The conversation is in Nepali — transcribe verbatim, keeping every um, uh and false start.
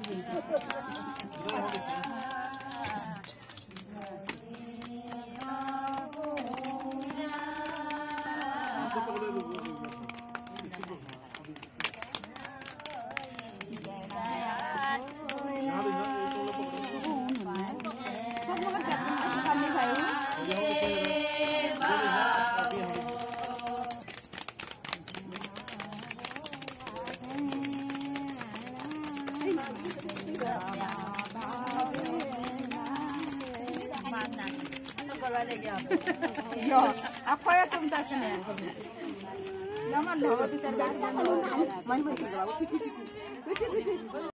Yo, apa ya tuh minta sini? Jangan loh, bisa jadi. Main main.